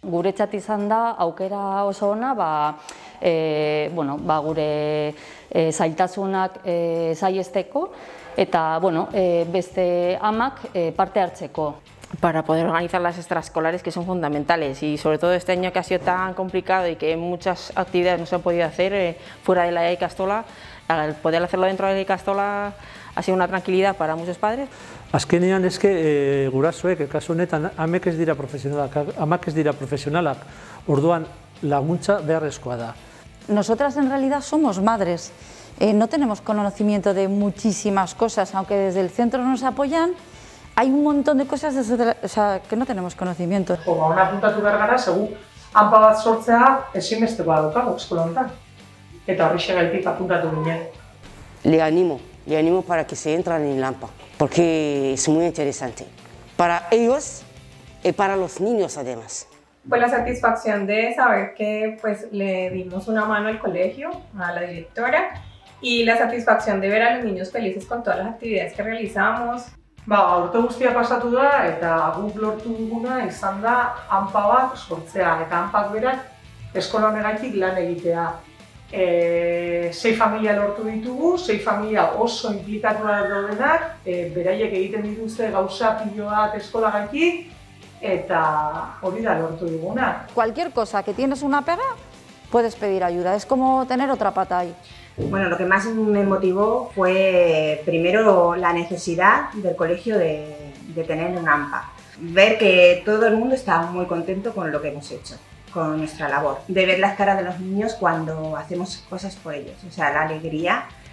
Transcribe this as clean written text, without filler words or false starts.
guretzat izan da aukera oso ona gure zailtasunak saihesteko eta beste amak parte hartzeko. Para poder organizar las extraescolares, que son fundamentales, y sobre todo este año que ha sido tan complicado y que muchas actividades no se han podido hacer fuera de la ikastola, al poder hacerlo dentro de la ikastola ha sido una tranquilidad para muchos padres. Azkenean eske gurasoek, kasu honetan, amak ez dira profesionalak, orduan laguntza beharrezkoa da. Nosotras en realidad somos madres, no tenemos conocimiento de muchísimas cosas, aunque desde el centro nos apoyan. Hay un montón de cosas que no tenemos conocimiento. Hona apuntatu behar gara, segu hanpa bat sortzea ezinbestekoa daukagu eskola honetan. Eta horrexegaitik apuntatu ginen. Le animo para que se entren en la AMPA, porque es muy interesante. Para ellos y para los niños además. Pues la satisfacción de saber que le dimos una mano al colegio, a la directora, y la satisfacción de ver a los niños felices con todas las actividades que realizamos. Urte guztia pasatu da eta guk lortu duguna izan da hanpa bat sortzea eta hanpak berak eskola honegaitik lan egitea. 6 familia lortu ditugu, 6 familia oso inplikatuak daudenak, beraiek egiten dituzte gauza pilo bat eskolagaitik eta hori da lortu duguna. Cualquier cosa que tienes una pega, puedes pedir ayuda, es como tener otra pata ahí. Bueno, lo que más me motivó fue primero la necesidad del colegio de tener un AMPA. Ver que todo el mundo está muy contento con lo que hemos hecho, con nuestra labor. De ver las caras de los niños cuando hacemos cosas por ellos, o sea, la alegría